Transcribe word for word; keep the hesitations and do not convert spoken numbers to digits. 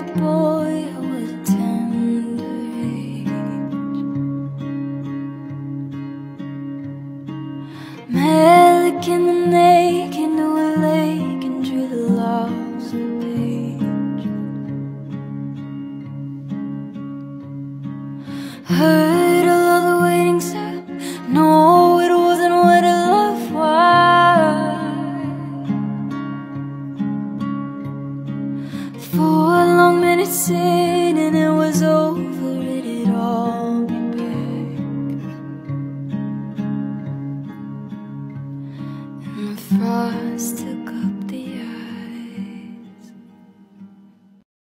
a boy, I was a tender age. My elegant